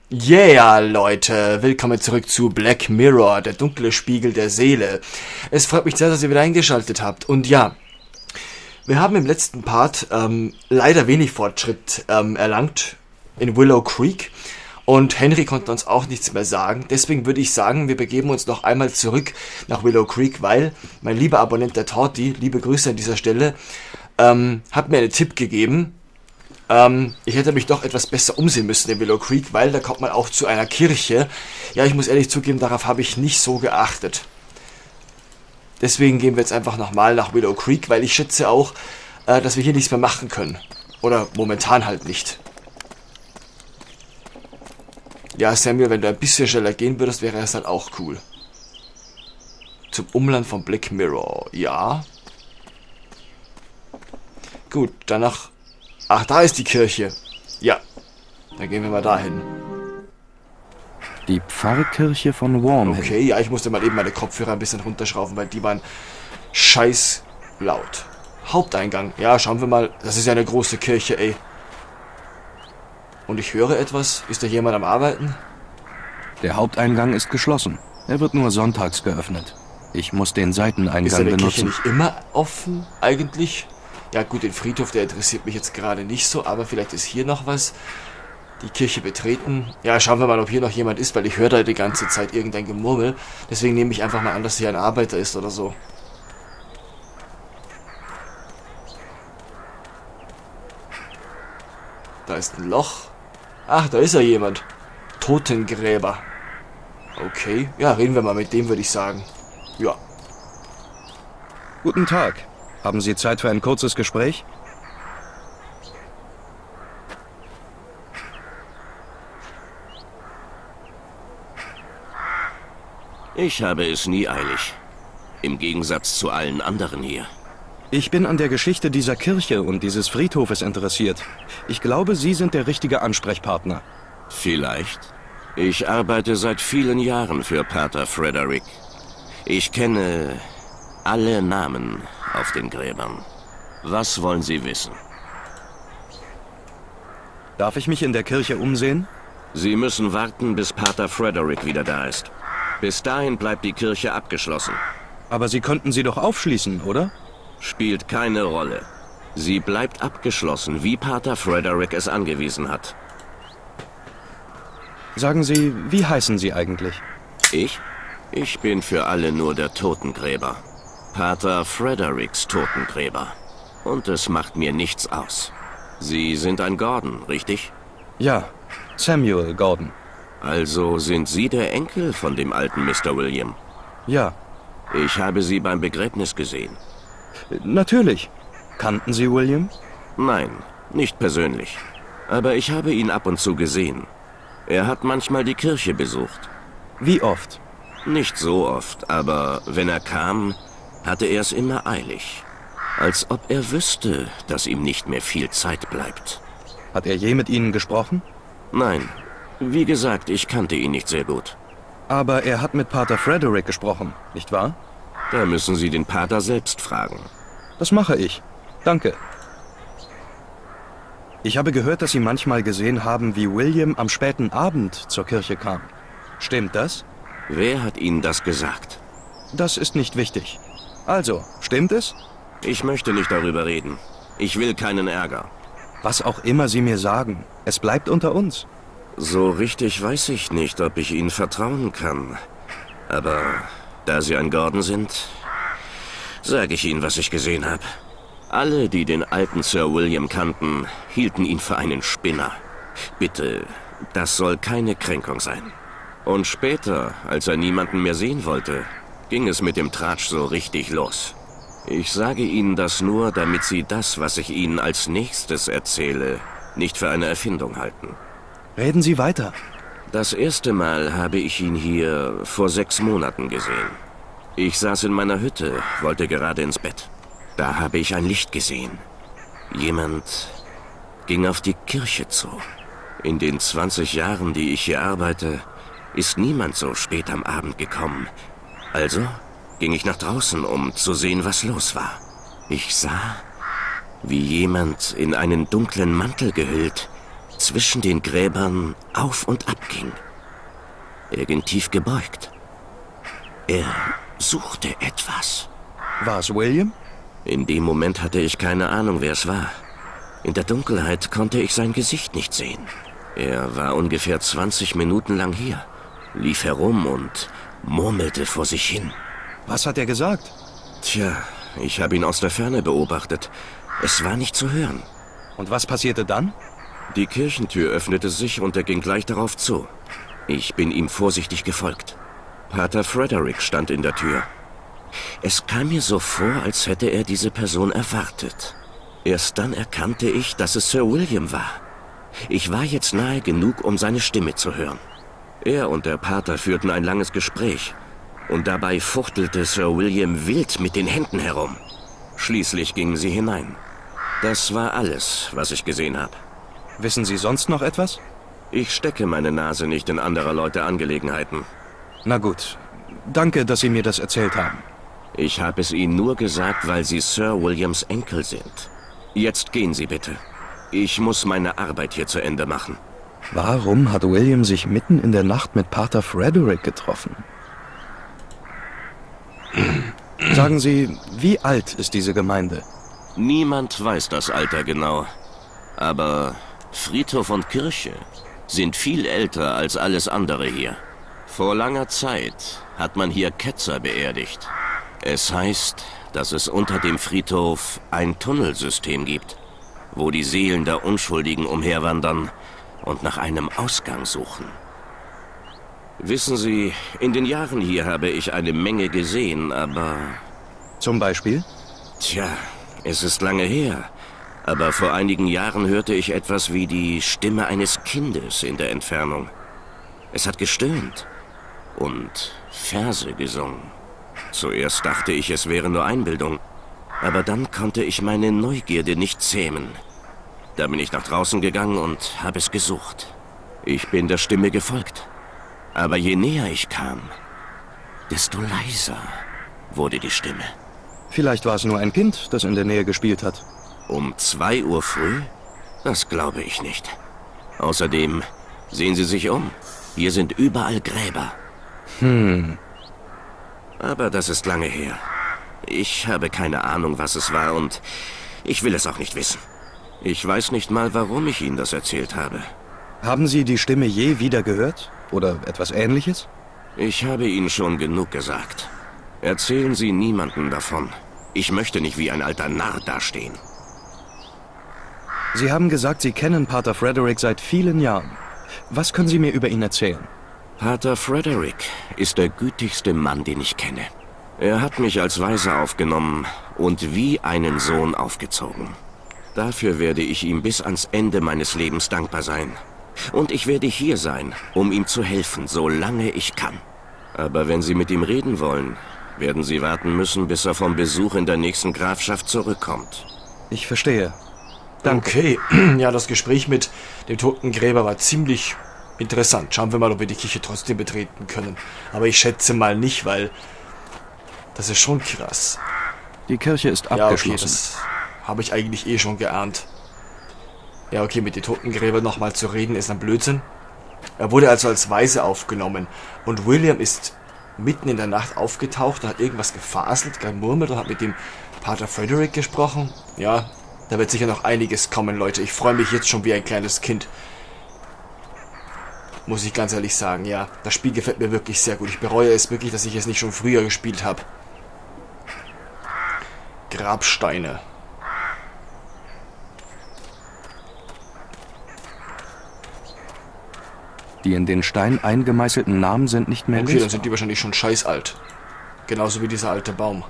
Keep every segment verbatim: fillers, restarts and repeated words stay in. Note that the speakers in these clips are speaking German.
Yeah, Leute, willkommen zurück zu Black Mirror, der dunkle Spiegel der Seele. Es freut mich sehr, dass ihr wieder eingeschaltet habt. Und ja, wir haben im letzten Part ähm, leider wenig Fortschritt ähm, erlangt in Willow Creek. Und Henry konnte uns auch nichts mehr sagen. Deswegen würde ich sagen, wir begeben uns noch einmal zurück nach Willow Creek, weil mein lieber Abonnent der Torti, liebe Grüße an dieser Stelle, ähm, hat mir einen Tipp gegeben. Ähm, ich hätte mich doch etwas besser umsehen müssen in Willow Creek, weil da kommt man auch zu einer Kirche. Ja, ich muss ehrlich zugeben, darauf habe ich nicht so geachtet. Deswegen gehen wir jetzt einfach nochmal nach Willow Creek, weil ich schätze auch, äh, dass wir hier nichts mehr machen können. Oder momentan halt nicht. Ja, Samuel, wenn du ein bisschen schneller gehen würdest, wäre es halt auch cool. Zum Umland von Black Mirror, ja. Gut, danach... Ach, da ist die Kirche. Ja, dann gehen wir mal dahin. Die Pfarrkirche von Wormhill. Okay, ja, ich musste mal eben meine Kopfhörer ein bisschen runterschrauben, weil die waren scheiß laut. Haupteingang. Ja, schauen wir mal. Das ist ja eine große Kirche, ey. Und ich höre etwas. Ist da jemand am Arbeiten? Der Haupteingang ist geschlossen. Er wird nur sonntags geöffnet. Ich muss den Seiteneingang ist eine benutzen. Kirche nicht immer offen, eigentlich? Ja gut, den Friedhof, der interessiert mich jetzt gerade nicht so, aber vielleicht ist hier noch was. Die Kirche betreten. Ja, schauen wir mal, ob hier noch jemand ist, weil ich höre da die ganze Zeit irgendein Gemurmel. Deswegen nehme ich einfach mal an, dass hier ein Arbeiter ist oder so. Da ist ein Loch. Ach, da ist ja jemand. Totengräber. Okay, ja, reden wir mal mit dem, würde ich sagen. Ja. Guten Tag. Haben Sie Zeit für ein kurzes Gespräch? Ich habe es nie eilig. Im Gegensatz zu allen anderen hier. Ich bin an der Geschichte dieser Kirche und dieses Friedhofes interessiert. Ich glaube, Sie sind der richtige Ansprechpartner. Vielleicht. Ich arbeite seit vielen Jahren für Pater Frederick. Ich kenne alle Namen auf den Gräbern. Was wollen Sie wissen? Darf ich mich in der Kirche umsehen? Sie müssen warten, bis Pater Frederick wieder da ist. Bis dahin bleibt die Kirche abgeschlossen. Aber Sie könnten sie doch aufschließen, oder? Spielt keine Rolle. Sie bleibt abgeschlossen, wie Pater Frederick es angewiesen hat. Sagen Sie, wie heißen Sie eigentlich? Ich? Ich bin für alle nur der Totengräber. Pater Fredericks Totengräber. Und es macht mir nichts aus. Sie sind ein Gordon, richtig? Ja, Samuel Gordon. Also sind Sie der Enkel von dem alten Mister William? Ja. Ich habe Sie beim Begräbnis gesehen. Natürlich. Kannten Sie William? Nein, nicht persönlich. Aber ich habe ihn ab und zu gesehen. Er hat manchmal die Kirche besucht. Wie oft? Nicht so oft, aber wenn er kam, hatte er es immer eilig. Als ob er wüsste, dass ihm nicht mehr viel Zeit bleibt. Hat er je mit Ihnen gesprochen? Nein. Wie gesagt, ich kannte ihn nicht sehr gut. Aber er hat mit Pater Frederick gesprochen, nicht wahr? Da müssen Sie den Pater selbst fragen. Das mache ich. Danke. Ich habe gehört, dass Sie manchmal gesehen haben, wie William am späten Abend zur Kirche kam. Stimmt das? Wer hat Ihnen das gesagt? Das ist nicht wichtig. Also, stimmt es? Ich möchte nicht darüber reden. Ich will keinen Ärger. Was auch immer Sie mir sagen, es bleibt unter uns. So richtig weiß ich nicht, ob ich Ihnen vertrauen kann. Aber da Sie ein Gordon sind, sage ich Ihnen, was ich gesehen habe. Alle, die den alten Sir William kannten, hielten ihn für einen Spinner. Bitte, das soll keine Kränkung sein. Und später, als er niemanden mehr sehen wollte, ging es mit dem Tratsch so richtig los. Ich sage Ihnen das nur, damit Sie das, was ich Ihnen als nächstes erzähle, nicht für eine Erfindung halten. Reden Sie weiter. Das erste Mal habe ich ihn hier vor sechs Monaten gesehen. Ich saß in meiner Hütte, wollte gerade ins Bett. Da habe ich ein Licht gesehen. Jemand ging auf die Kirche zu. In den zwanzig Jahren, die ich hier arbeite, ist niemand so spät am Abend gekommen. Also ging ich nach draußen, um zu sehen, was los war. Ich sah, wie jemand in einen dunklen Mantel gehüllt zwischen den Gräbern auf und ab ging. Er ging tief gebeugt. Er suchte etwas. War es William? In dem Moment hatte ich keine Ahnung, wer es war. In der Dunkelheit konnte ich sein Gesicht nicht sehen. Er war ungefähr zwanzig Minuten lang hier, lief herum und murmelte vor sich hin. Was hat er gesagt? Tja, ich habe ihn aus der Ferne beobachtet. Es war nicht zu hören. Und was passierte dann? Die Kirchentür öffnete sich und er ging gleich darauf zu. Ich bin ihm vorsichtig gefolgt. Pater Frederick stand in der Tür. Es kam mir so vor, als hätte er diese Person erwartet. Erst dann erkannte ich, dass es Sir William war. Ich war jetzt nahe genug, um seine Stimme zu hören. Er und der Pater führten ein langes Gespräch. Und dabei fuchtelte Sir William wild mit den Händen herum. Schließlich gingen sie hinein. Das war alles, was ich gesehen habe. Wissen Sie sonst noch etwas? Ich stecke meine Nase nicht in anderer Leute Angelegenheiten. Na gut. Danke, dass Sie mir das erzählt haben. Ich habe es Ihnen nur gesagt, weil Sie Sir Williams Enkel sind. Jetzt gehen Sie bitte. Ich muss meine Arbeit hier zu Ende machen. Warum hat William sich mitten in der Nacht mit Pater Frederick getroffen? Sagen Sie, wie alt ist diese Gemeinde? Niemand weiß das Alter genau. Aber Friedhof und Kirche sind viel älter als alles andere hier. Vor langer Zeit hat man hier Ketzer beerdigt. Es heißt, dass es unter dem Friedhof ein Tunnelsystem gibt, wo die Seelen der Unschuldigen umherwandern und nach einem Ausgang suchen. Wissen Sie, in den Jahren hier habe ich eine Menge gesehen, aber... Zum Beispiel? Tja, es ist lange her. Aber vor einigen Jahren hörte ich etwas wie die Stimme eines Kindes in der Entfernung. Es hat gestöhnt und Verse gesungen. Zuerst dachte ich, es wäre nur Einbildung. Aber dann konnte ich meine Neugierde nicht zähmen. Da bin ich nach draußen gegangen und habe es gesucht. Ich bin der Stimme gefolgt. Aber je näher ich kam, desto leiser wurde die Stimme. Vielleicht war es nur ein Kind, das in der Nähe gespielt hat. Um zwei Uhr früh? Das glaube ich nicht. Außerdem, sehen Sie sich um. Hier sind überall Gräber. Hm. Aber das ist lange her. Ich habe keine Ahnung, was es war und ich will es auch nicht wissen. Ich weiß nicht mal, warum ich Ihnen das erzählt habe. Haben Sie die Stimme je wieder gehört? Oder etwas Ähnliches? Ich habe Ihnen schon genug gesagt. Erzählen Sie niemandem davon. Ich möchte nicht wie ein alter Narr dastehen. Sie haben gesagt, Sie kennen Pater Frederick seit vielen Jahren. Was können Sie mir über ihn erzählen? Pater Frederick ist der gütigste Mann, den ich kenne. Er hat mich als Waise aufgenommen und wie einen Sohn aufgezogen. Dafür werde ich ihm bis ans Ende meines Lebens dankbar sein. Und ich werde hier sein, um ihm zu helfen, solange ich kann. Aber wenn Sie mit ihm reden wollen, werden Sie warten müssen, bis er vom Besuch in der nächsten Grafschaft zurückkommt. Ich verstehe. Danke. Okay, ja, das Gespräch mit dem toten Gräber war ziemlich interessant. Schauen wir mal, ob wir die Kirche trotzdem betreten können. Aber ich schätze mal nicht, weil das ist schon krass. Die Kirche ist Ja, okay, abgeschlossen. das habe ich eigentlich eh schon geahnt. Ja, okay, mit den Totengräbern nochmal zu reden, ist ein Blödsinn. Er wurde also als Waise aufgenommen. Und William ist mitten in der Nacht aufgetaucht und hat irgendwas gefaselt, gemurmelt und hat mit dem Pater Frederick gesprochen. Ja, da wird sicher noch einiges kommen, Leute. Ich freue mich jetzt schon wie ein kleines Kind. Muss ich ganz ehrlich sagen, ja. Das Spiel gefällt mir wirklich sehr gut. Ich bereue es wirklich, dass ich es nicht schon früher gespielt habe. Grabsteine. Die in den Stein eingemeißelten Namen sind nicht mehr Okay, dann lesbar. sind die wahrscheinlich schon scheiß alt. Genauso wie dieser alte Baum.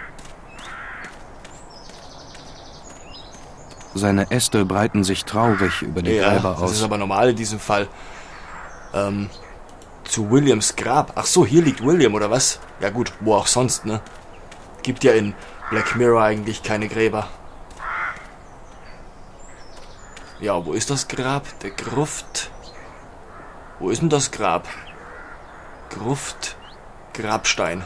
Seine Äste breiten sich traurig über die Ja, Gräber das ist aus. aber normal in diesem Fall. Ähm, zu Williams Grab. Ach so, hier liegt William, oder was? Ja gut, wo auch sonst, ne? Gibt ja in Black Mirror eigentlich keine Gräber. Ja, wo ist das Grab? Der Gruft. Wo ist denn das Grab? Gruft. Grabstein.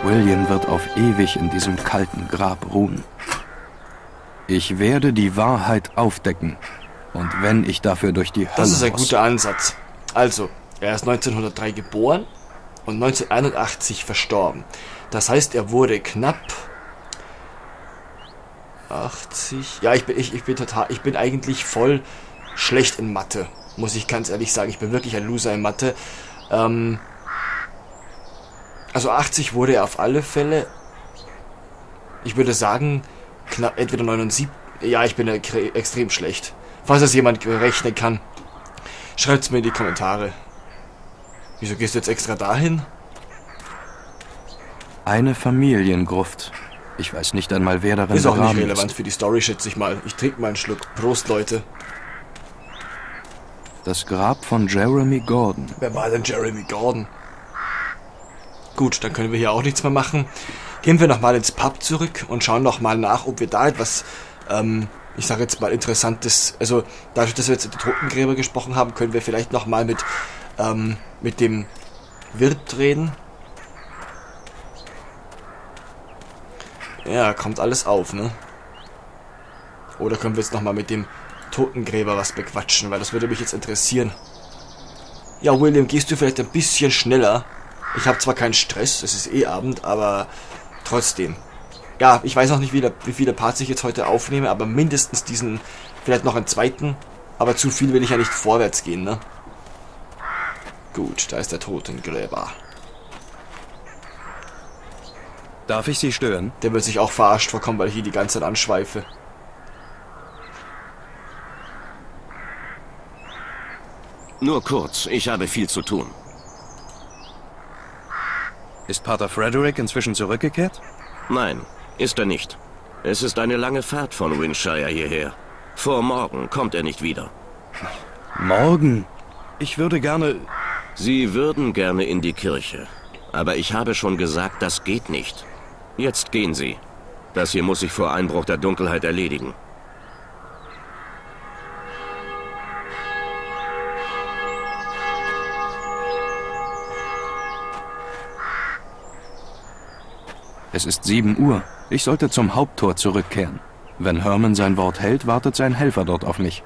William wird auf ewig in diesem kalten Grab ruhen. Ich werde die Wahrheit aufdecken. Und wenn ich dafür durch die Hölle Das ist ein muss. guter Ansatz. Also, er ist neunzehnhundertdrei geboren und neunzehnhunderteinundachtzig verstorben. Das heißt, er wurde knapp achtzig. Ja, ich bin, ich, ich bin total, ich bin eigentlich voll schlecht in Mathe, muss ich ganz ehrlich sagen. Ich bin wirklich ein Loser in Mathe. Ähm, also achtzig wurde er auf alle Fälle. Ich würde sagen, knapp entweder neunundsiebzig. Ja, ich bin extrem schlecht. Falls das jemand rechnen kann, schreibt es mir in die Kommentare. Wieso gehst du jetzt extra dahin? Eine Familiengruft. Ich weiß nicht einmal, wer darin Ist auch nicht begraben relevant ist. für die Story, schätze ich mal. Ich trinke mal einen Schluck. Prost, Leute. Das Grab von Jeremy Gordon. Wer war denn Jeremy Gordon? Gut, dann können wir hier auch nichts mehr machen. Gehen wir nochmal ins Pub zurück und schauen nochmal nach, ob wir da etwas, ähm, ich sage jetzt mal Interessantes, also dadurch, dass wir jetzt über die Totengräber gesprochen haben, können wir vielleicht nochmal mit, ähm, mit dem Wirt reden. Ja, kommt alles auf, ne? Oder können wir jetzt nochmal mit dem Totengräber was bequatschen, weil das würde mich jetzt interessieren. Ja, William, gehst du vielleicht ein bisschen schneller? Ich habe zwar keinen Stress, es ist eh Abend, aber trotzdem. Ja, ich weiß noch nicht, wie, der, wie viele Parts ich jetzt heute aufnehme, aber mindestens diesen, vielleicht noch einen zweiten. Aber zu viel will ich ja nicht vorwärts gehen, ne? Gut, da ist der Totengräber. Darf ich Sie stören? Der wird sich auch verarscht vorkommen, weil ich hier die ganze Zeit anschweife. Nur kurz, ich habe viel zu tun. Ist Pater Frederick inzwischen zurückgekehrt? Nein, ist er nicht. Es ist eine lange Fahrt von Windshire hierher. Vor morgen kommt er nicht wieder. Morgen? Ich würde gerne... Sie würden gerne in die Kirche. Aber ich habe schon gesagt, das geht nicht. Jetzt gehen Sie. Das hier muss sich vor Einbruch der Dunkelheit erledigen. Es ist sieben Uhr. Ich sollte zum Haupttor zurückkehren. Wenn Herman sein Wort hält, wartet sein Helfer dort auf mich.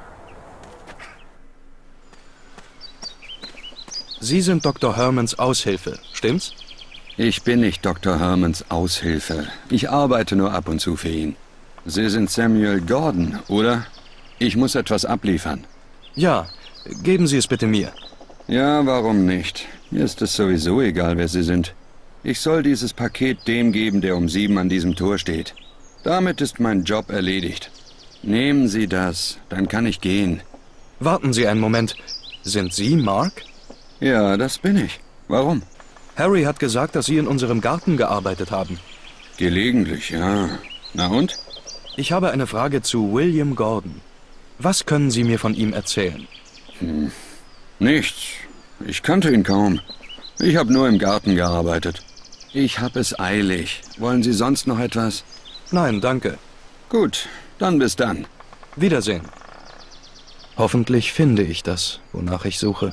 Sie sind Doktor Hermans Aushilfe, stimmt's? Ich bin nicht Doktor Hermans Aushilfe. Ich arbeite nur ab und zu für ihn. Sie sind Samuel Gordon, oder? Ich muss etwas abliefern. Ja, geben Sie es bitte mir. Ja, warum nicht? Mir ist es sowieso egal, wer Sie sind. Ich soll dieses Paket dem geben, der um sieben an diesem Tor steht. Damit ist mein Job erledigt. Nehmen Sie das, dann kann ich gehen. Warten Sie einen Moment. Sind Sie Mark? Ja, das bin ich. Warum? Harry hat gesagt, dass Sie in unserem Garten gearbeitet haben. Gelegentlich, ja. Na und? Ich habe eine Frage zu William Gordon. Was können Sie mir von ihm erzählen? Hm. Nichts. Ich kannte ihn kaum. Ich habe nur im Garten gearbeitet. Ich habe es eilig. Wollen Sie sonst noch etwas? Nein, danke. Gut, dann bis dann. Wiedersehen. Hoffentlich finde ich das, wonach ich suche.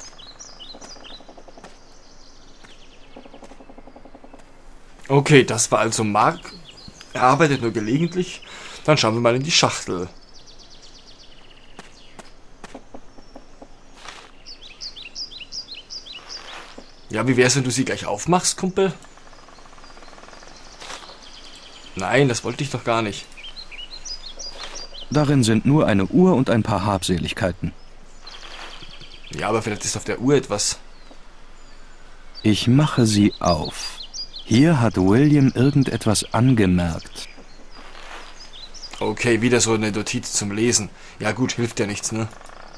Okay, das war also Mark. Er arbeitet nur gelegentlich. Dann schauen wir mal in die Schachtel. Ja, wie wär's, wenn du sie gleich aufmachst, Kumpel? Nein, das wollte ich doch gar nicht. Darin sind nur eine Uhr und ein paar Habseligkeiten. Ja, aber vielleicht ist auf der Uhr etwas. Ich mache sie auf. Hier hat William irgendetwas angemerkt. Okay, wieder so eine Notiz zum Lesen. Ja gut, hilft ja nichts, ne?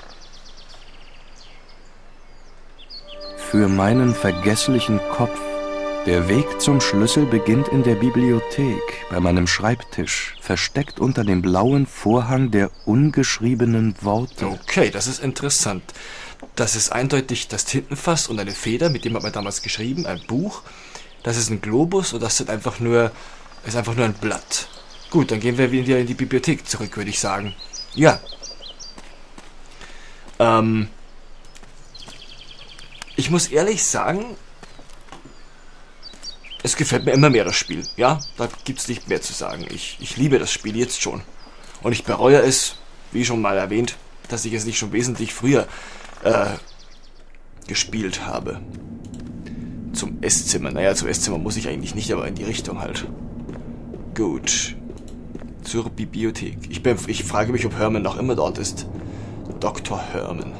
Für meinen vergesslichen Kopf. Der Weg zum Schlüssel beginnt in der Bibliothek, bei meinem Schreibtisch, versteckt unter dem blauen Vorhang der ungeschriebenen Worte. Okay, das ist interessant. Das ist eindeutig das Tintenfass und eine Feder, mit dem hat man damals geschrieben, ein Buch. Das ist ein Globus und das sind einfach nur, ist einfach nur ein Blatt. Gut, dann gehen wir wieder in die Bibliothek zurück, würde ich sagen. Ja. Ähm. Ich muss ehrlich sagen, es gefällt mir immer mehr, das Spiel. Ja, da gibt's nicht mehr zu sagen. Ich, ich liebe das Spiel jetzt schon. Und ich bereue es, wie schon mal erwähnt, dass ich es nicht schon wesentlich früher äh, gespielt habe. Zum Esszimmer. Naja, zum Esszimmer muss ich eigentlich nicht, aber in die Richtung halt. Gut. Zur Bibliothek. Ich, bin, ich frage mich, ob Herman noch immer dort ist. Doktor Herman.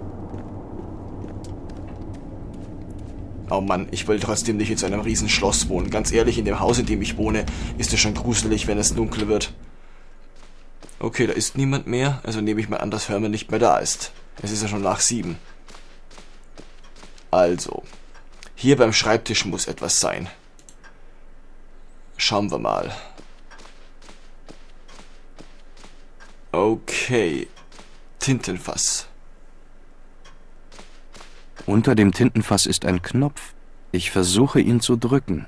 Oh Mann, ich will trotzdem nicht in so einem riesen Schloss wohnen. Ganz ehrlich, in dem Haus, in dem ich wohne, ist es schon gruselig, wenn es dunkel wird. Okay, da ist niemand mehr. Also nehme ich mal an, dass Herman nicht mehr da ist. Es ist ja schon nach sieben. Also. Hier beim Schreibtisch muss etwas sein. Schauen wir mal. Okay. Tintenfass. Unter dem Tintenfass ist ein Knopf. Ich versuche, ihn zu drücken.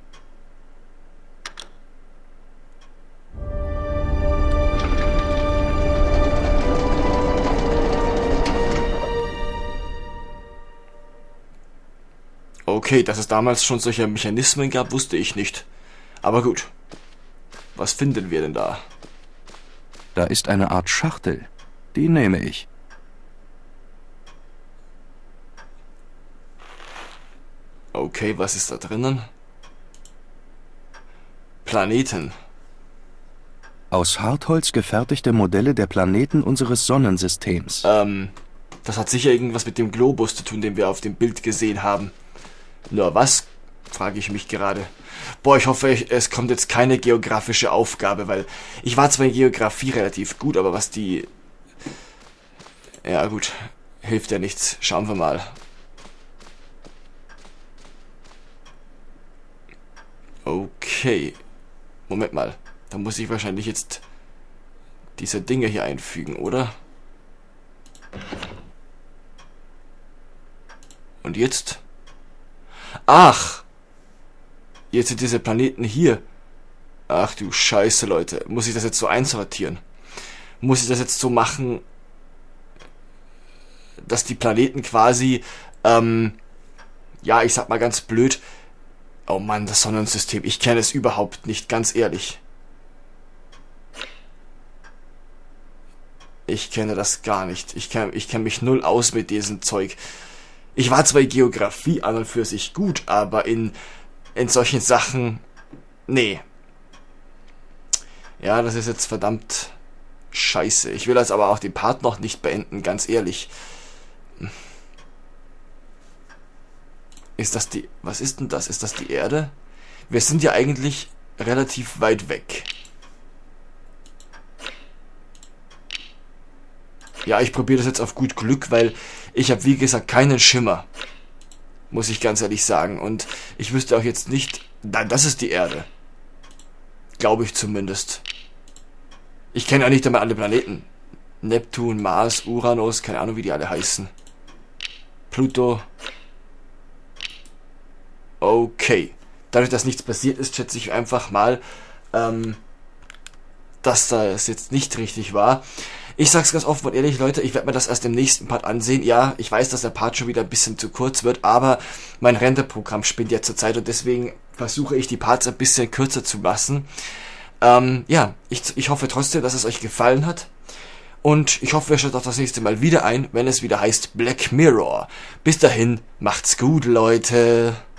Okay, dass es damals schon solche Mechanismen gab, wusste ich nicht. Aber gut. Was finden wir denn da? Da ist eine Art Schachtel. Die nehme ich. Okay, was ist da drinnen? Planeten. Aus Hartholz gefertigte Modelle der Planeten unseres Sonnensystems. Ähm, das hat sicher irgendwas mit dem Globus zu tun, den wir auf dem Bild gesehen haben. Nur was? Frage ich mich gerade. Boah, ich hoffe, es kommt jetzt keine geografische Aufgabe, weil ich war zwar in Geografie relativ gut, aber was die... Ja gut, hilft ja nichts. Schauen wir mal. Okay. Moment mal. Da muss ich wahrscheinlich jetzt diese Dinge hier einfügen, oder? Und jetzt? Ach! Jetzt sind diese Planeten hier. Ach du Scheiße, Leute. Muss ich das jetzt so einsortieren? Muss ich das jetzt so machen, dass die Planeten quasi, ähm, ja, ich sag mal ganz blöd, oh Mann, das Sonnensystem, ich kenne es überhaupt nicht, ganz ehrlich. Ich kenne das gar nicht. Ich kenne ich kenn mich null aus mit diesem Zeug. Ich war zwar in Geografie an und für sich gut, aber in, in solchen Sachen, nee. Ja, das ist jetzt verdammt scheiße. Ich will jetzt aber auch den Part noch nicht beenden, ganz ehrlich. Ist das die... Was ist denn das? Ist das die Erde? Wir sind ja eigentlich relativ weit weg. Ja, ich probiere das jetzt auf gut Glück, weil ich habe, wie gesagt, keinen Schimmer. Muss ich ganz ehrlich sagen. Und ich wüsste auch jetzt nicht... Nein, das ist die Erde. Glaube ich zumindest. Ich kenne ja nicht einmal alle Planeten. Neptun, Mars, Uranus, keine Ahnung, wie die alle heißen. Pluto. Okay. Dadurch, dass nichts passiert ist, schätze ich einfach mal, ähm, dass das jetzt nicht richtig war. Ich sag's ganz offen und ehrlich, Leute, ich werde mir das erst im nächsten Part ansehen. Ja, ich weiß, dass der Part schon wieder ein bisschen zu kurz wird, aber mein Renderprogramm spinnt ja zur Zeit und deswegen versuche ich die Parts ein bisschen kürzer zu lassen. Ähm, ja, ich, ich hoffe trotzdem, dass es euch gefallen hat. Und ich hoffe, ihr schaut auch das nächste Mal wieder ein, wenn es wieder heißt Black Mirror. Bis dahin, macht's gut, Leute.